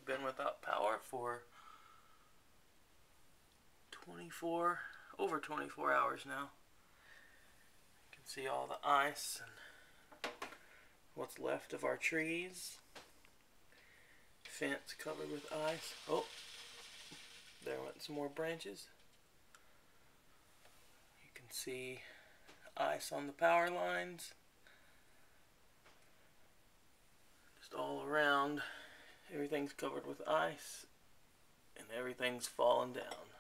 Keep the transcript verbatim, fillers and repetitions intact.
been without power for twenty-four, over twenty-four hours now. You can see all the ice and what's left of our trees. Fence covered with ice. Oh, there went some more branches. You can see ice on the power lines. Just all around, everything's covered with ice and everything's falling down.